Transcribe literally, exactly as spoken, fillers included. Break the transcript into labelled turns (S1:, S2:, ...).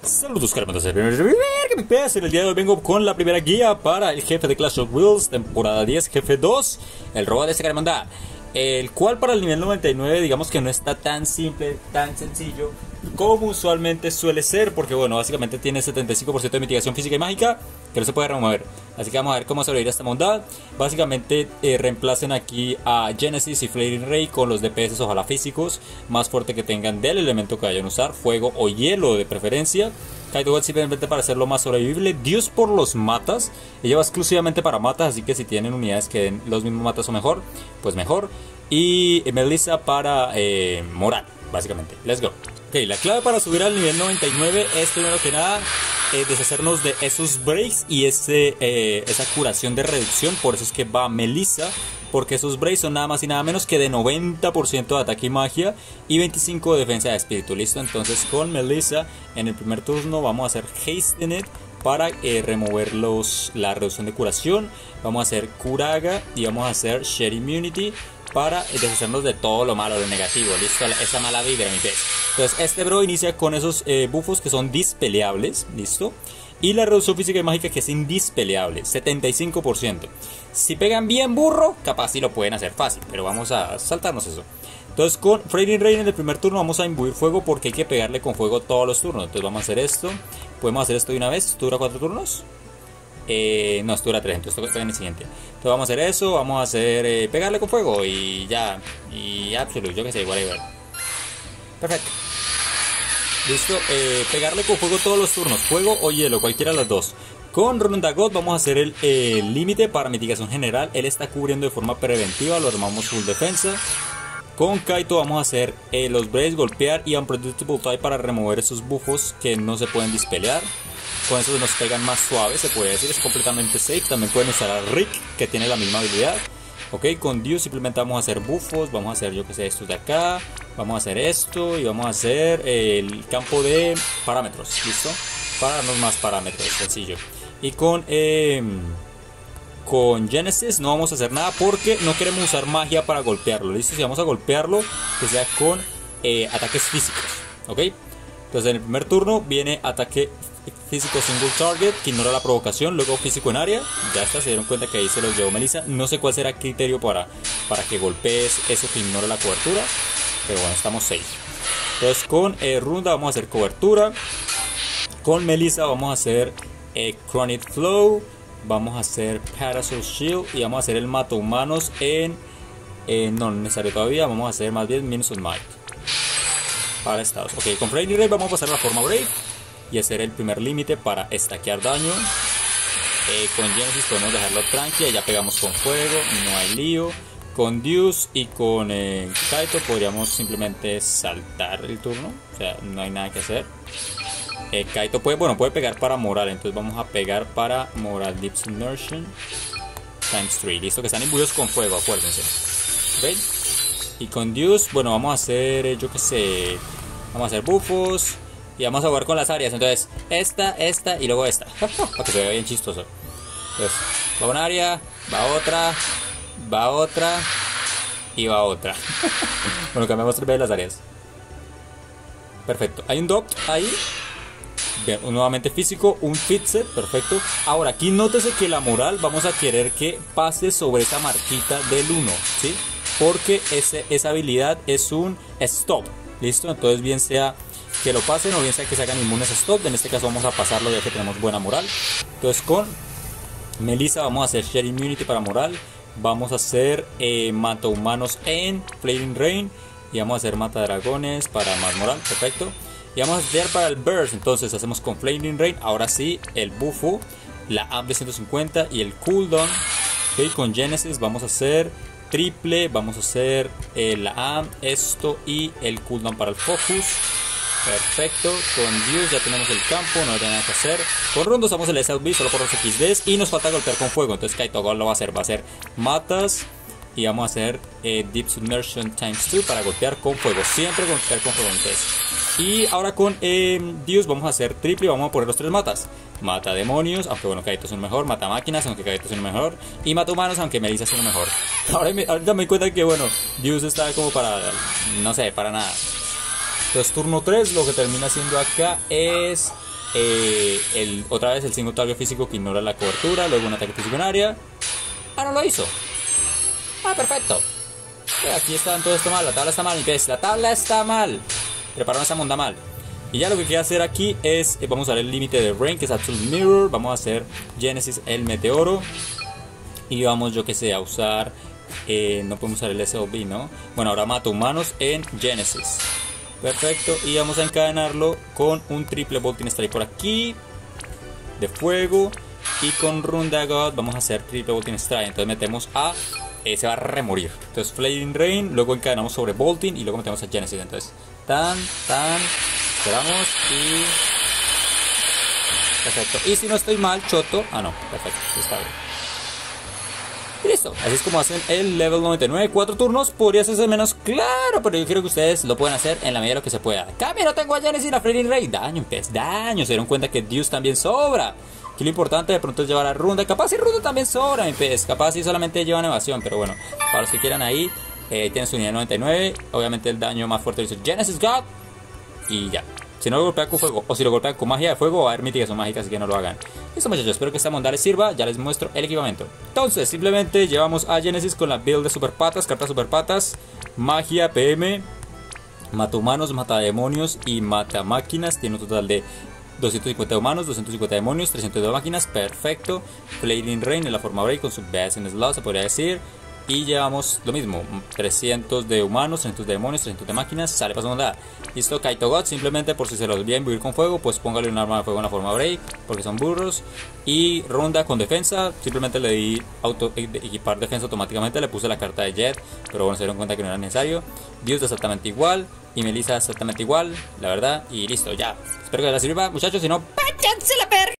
S1: Saludos caramelos, el día de hoy vengo con la primera guía para el jefe de Clash of Wills, temporada diez, jefe dos, el robot de esta caramanda, el cual para el nivel noventa y nueve digamos que no está tan simple, tan sencillo como usualmente suele ser, porque bueno, básicamente tiene setenta y cinco por ciento de mitigación física y mágica que no se puede remover. Así que vamos a ver cómo sobrevivir a esta bondad. Básicamente eh, reemplacen aquí a Genesis y Flaring Ray con los D P S, ojalá físicos, más fuerte que tengan del elemento que vayan a usar, fuego o hielo de preferencia. Kaito God simplemente para hacerlo más sobrevivible. Dios por los matas, ella va exclusivamente para matas, así que si tienen unidades que den los mismos matas o mejor, pues mejor. Y Melissa para eh, moral, básicamente. Let's go. Ok, la clave para subir al nivel noventa y nueve es primero que nada eh, deshacernos de esos breaks y ese, eh, esa curación de reducción. Por eso es que va Melissa, porque esos breaks son nada más y nada menos que de noventa por ciento de ataque y magia y veinticinco por ciento de defensa de espíritu. Listo, entonces con Melissa en el primer turno vamos a hacer Hastened para eh, remover los, la reducción de curación. Vamos a hacer Curaga y vamos a hacer Share Immunity para deshacernos de todo lo malo, lo negativo. Listo, esa mala vibra, mi pez. Entonces este bro inicia con esos eh, buffos que son dispeleables. Listo. Y la reducción física y mágica que es indispeleable, setenta y cinco por ciento. Si pegan bien burro, capaz sí lo pueden hacer fácil, pero vamos a saltarnos eso. Entonces con Flaring Ray en el primer turno vamos a imbuir fuego porque hay que pegarle con fuego todos los turnos. Entonces vamos a hacer esto. Podemos hacer esto de una vez. ¿Esto dura cuatro turnos? Eh, no, esto dura tres, entonces esto en el siguiente. Entonces vamos a hacer eso, vamos a hacer eh, pegarle con fuego y ya. Y absolute, yo que sé, whatever. Perfecto. Listo, eh, pegarle con fuego todos los turnos, fuego o hielo, cualquiera de las dos. Con Rundagot vamos a hacer el eh, límite para mitigación general. Él está cubriendo de forma preventiva, lo armamos full defensa. Con Kaito vamos a hacer eh, los breaks, golpear y Unpredictable Type para remover esos buffos que no se pueden dispelear. Con eso nos pegan más suave, se puede decir, es completamente safe. También pueden usar a Rick, que tiene la misma habilidad. Ok, con Deus simplemente vamos a hacer buffos, vamos a hacer yo que sé, estos de acá. Vamos a hacer esto y vamos a hacer el campo de parámetros, ¿listo? Para darnos más parámetros, sencillo. Y con, eh, con Genesis no vamos a hacer nada porque no queremos usar magia para golpearlo, ¿listo? Si vamos a golpearlo, que sea con eh, ataques físicos, ¿ok? Entonces en el primer turno viene ataque físico single target, que ignora la provocación, luego físico en área. Ya está, se dieron cuenta que ahí se los llevó Melissa. No sé cuál será el criterio para, para que golpees eso que ignora la cobertura, pero bueno, estamos safe. Entonces con eh, Runda vamos a hacer cobertura. Con Melissa vamos a hacer eh, Chronic Flow. Vamos a hacer Parasol Shield y vamos a hacer el mata humanos en... Eh, no, no es necesario todavía, vamos a hacer más bien Minus of Might para estados. Ok, con Flaring Ray vamos a pasar la forma Brave y hacer el primer límite para stackear daño. Eh, con Genesis podemos dejarlo tranqui, ya pegamos con fuego, no hay lío. Con Deus y con eh, Kaito podríamos simplemente saltar el turno, o sea, no hay nada que hacer. Eh, Kaito puede, bueno, puede pegar para moral, entonces vamos a pegar para moral Deep Submersion times tres, listo, que están imbuidos con fuego, acuérdense. ¿Okay? Y con Deus, bueno, vamos a hacer, yo que sé, vamos a hacer buffos y vamos a jugar con las áreas. Entonces, esta, esta y luego esta, para que se vea bien chistoso. Entonces, va una área, va otra, va otra y va otra. Bueno, cambiamos tres veces las áreas. Perfecto, hay un dot ahí. Bien, nuevamente físico, un fixed, perfecto. Ahora, aquí nótese que la moral vamos a querer que pase sobre esa marquita del uno, ¿sí? Porque ese, esa habilidad es un stop, ¿listo? Entonces bien sea que lo pasen o bien sea que se hagan inmunes a stop. En este caso vamos a pasarlo ya que tenemos buena moral. Entonces con Melissa vamos a hacer Share Immunity para moral. Vamos a hacer eh, mata humanos en Flaring Rain. Y vamos a hacer mata dragones para más moral, perfecto. Y vamos a hacer para el burst, entonces hacemos con Flaring Rain. Ahora sí, el buffo, la A M de ciento cincuenta y el cooldown. Ok, con Genesis vamos a hacer triple, vamos a hacer eh, la A M, esto y el cooldown para el focus. Perfecto, con Deus ya tenemos el campo, no hay nada que hacer. Con Rondo usamos el S L B solo por los X Ds y nos falta golpear con fuego. Entonces Kaito God lo va a hacer, va a hacer matas y vamos a hacer eh, Deep Submersion times dos para golpear con fuego. Siempre golpear con fuego. Entonces. Y ahora con eh, Deus vamos a hacer triple y vamos a poner los tres matas. Mata demonios, aunque bueno, Kaito es un mejor. Mata máquinas, aunque Kaito es un mejor. Y mata humanos, aunque Melissa es un mejor. Ahora me, ahorita me di cuenta que bueno, Deus está como para, no sé, para nada. Entonces turno tres, lo que termina haciendo acá es eh, el, otra vez el single target físico que ignora la cobertura, luego un ataque físico en área. Ah, no lo hizo. Ah, perfecto. Aquí está todo esto mal, la tabla está mal, mi pez, la tabla está mal. Prepararon esa monda mal. Y ya lo que quiero hacer aquí es, eh, vamos a ver el límite de Rain, que es Absolute Mirror. Vamos a hacer Genesis el meteoro. Y vamos, yo que sé, a usar, eh, no podemos usar el S O B, ¿no? Bueno, ahora mato humanos en Genesis. Perfecto, y vamos a encadenarlo con un triple Bolting Strike por aquí, de fuego. Y con Runda God vamos a hacer triple Bolting Strike. Entonces metemos a... Eh, se va a remorir. Entonces Flaming Rain, luego encadenamos sobre Bolting y luego metemos a Genesis. Entonces, tan, tan, esperamos y... Perfecto. Y si no estoy mal, Choto... Ah, no, perfecto, está bien. Y listo, así es como hacen el level noventa y nueve. Cuatro turnos, podría hacerse menos claro, pero yo quiero que ustedes lo puedan hacer en la medida de lo que se pueda. Cambio, no tengo a Genesis y la Flaming Rain. Daño, pez, daño. Se dieron cuenta que Deus también sobra. Aquí lo importante de pronto es llevar a Runda. Capaz y Runda también sobra, mi pez. Capaz y solamente llevan evasión. Pero bueno, para los que quieran ahí, eh, tienen su unidad noventa y nueve. Obviamente el daño más fuerte dice Genesis God. Y ya. Si no lo golpean con fuego, o si lo golpean con magia de fuego, va a haber mitigación mágica, así que no lo hagan. Listo, muchachos, espero que esta monda les sirva. Ya les muestro el equipamiento. Entonces, simplemente llevamos a Genesis con la build de super patas, cartas super patas, magia, P M, mata humanos, mata demonios y mata máquinas. Tiene un total de doscientos cincuenta humanos, doscientos cincuenta demonios, trescientos dos máquinas, perfecto. Flaming Rain en la forma Break con su Best in Slot, se podría decir. Y llevamos lo mismo, trescientos de humanos, trescientos de demonios, trescientos de máquinas, sale para segunda. Listo, Kaito God, simplemente por si se los olvida vivir con fuego, pues póngale un arma de fuego en la forma Break, porque son burros. Y Ronda con defensa, simplemente le di auto, equipar defensa automáticamente, le puse la carta de Jet, pero bueno, se dieron cuenta que no era necesario. Dios exactamente igual, y Melissa exactamente igual, la verdad, y listo, ya. Espero que les sirva, muchachos, si no, váyanse la verga.